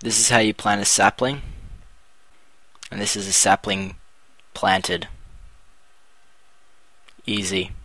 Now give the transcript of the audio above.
This is how you plant a sapling, and this is a sapling planted. Easy.